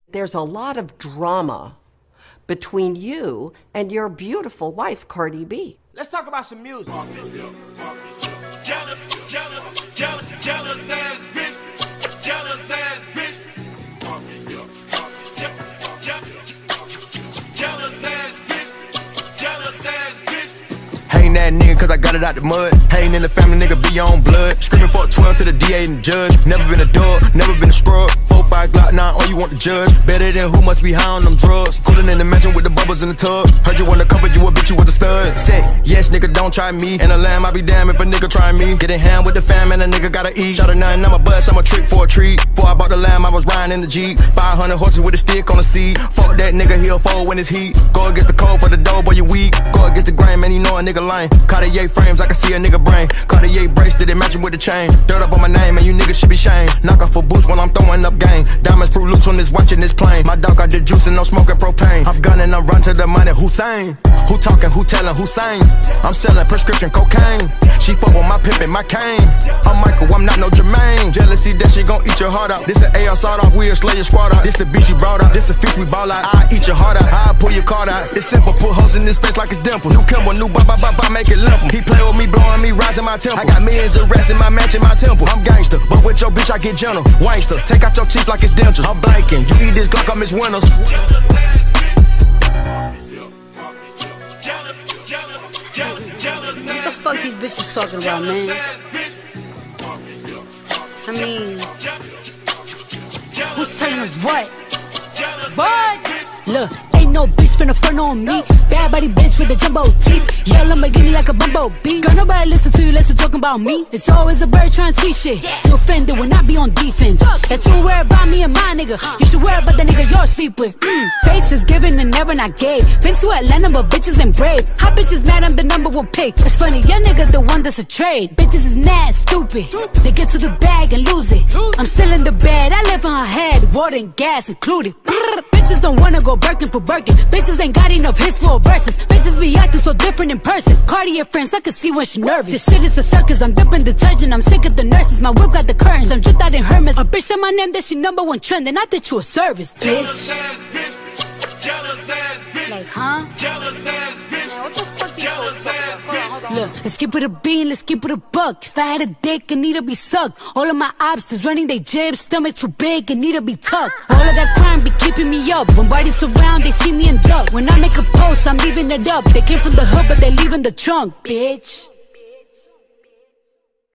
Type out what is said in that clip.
There's a lot of drama between you and your beautiful wife, Cardi B. Let's talk about some music. Jealous ass bitch. Jealous ass bitch. Jealous ass bitch. Jealous ass bitch. Hating that nigga cause I got it out the mud. Hating in the family, nigga be on blood. Screaming for 12 to the DA and the judge. Never been a dog, never been a scrub. 4-5 Glock 9 on you want the judge. Better than who must be high on them drugs. Coolin in the mansion with the bubbles in the tub. Heard you undercover, you a bitch, you was a stud. Say, yes nigga, don't try me. And a lamb, I be damn if a nigga try me. Get in hand with the fam and a nigga gotta eat. Shot a 9, I'm a bust, I'm a trick for a treat. Before I bought the lamb, I was riding in the Jeep. 500 horses with a stick on the seat. Fuck that nigga, he'll fold when it's heat. Go against the cold for the dough, boy you weak. Go against the grain, man, you know a nigga lame. Cartier frames, I can see a nigga brain. Cartier bracelet, it matching with the chain. Dirt up on my name, and you niggas should be shamed. Knock off a boost when I'm throwing up game. Diamonds fruit loose on this watching this plane. My dog got the juice and no smoking propane. I'm gunning, I'm run to the money. Hussein, who talking, who telling, who saying? I'm selling prescription cocaine. She fuck with my pimpin', my cane. I'm Michael, I'm not no Jermaine. Jealousy, that shit gon' eat your heart out. This an AR sawed off, we'll slay your squad out. This the bitch she brought out. This a fish we ball out. I eat your heart out. I pull your card out. It's simple, put holes in this face like it's dimples. New Kimber, new ba ba ba ba, make it limp. He play with me, blowing me, rising my temple. I got millions of rats in my mansion, my temple. I'm gangster, but with your bitch I get gentle. Wangster, take out your teeth like it's dentures. I'm blanking, you eat this Glock, I miss Winners. What the fuck these bitches talking about, man? I mean, who's telling us what? But look, ain't no bitch finna front on me. Bad body bitch with the jumbo teeth. Yeah, Lamborghini like a bumblebee. Girl, nobody listen to you, listen talking about me. It's always a bird trying to teach shit. You offended when I be on defense. That you worry about me and my nigga. You should worry about the nigga you're asleep with. Face is given and never not gave. Been to Atlanta, but bitches ain't brave. Hot bitches mad, I'm the #1 pick. It's funny, your nigga the one that's a trade. Bitches is mad, stupid. They get to the bag and lose it. I'm still in the bed, I live in her head. Water and gas included. Bitches don't wanna go Birkin for Birkin. Bitches ain't got enough hits for verses. Bitches be acting so different in person. Cartier frames, I can see when she nervous. This shit is a circus, I'm dipping detergent. I'm sick of the nurses, my whip got the curtains. I'm dripped out in Hermes. A bitch said my name, that she #1 trend. And I did you a service, bitch. Like, huh? Man, what the fuck you talking about? Hold on. Look, let's keep it a bean, let's keep it a buck. If I had a dick, it need to be sucked. All of my obstacles running they jibs, stomach too big, it need to be tucked. All of that crime be keeping me up. When bodies around, they see me and duck. When I make a post, I'm leaving it up. They came from the hood, but they leaving the trunk, bitch.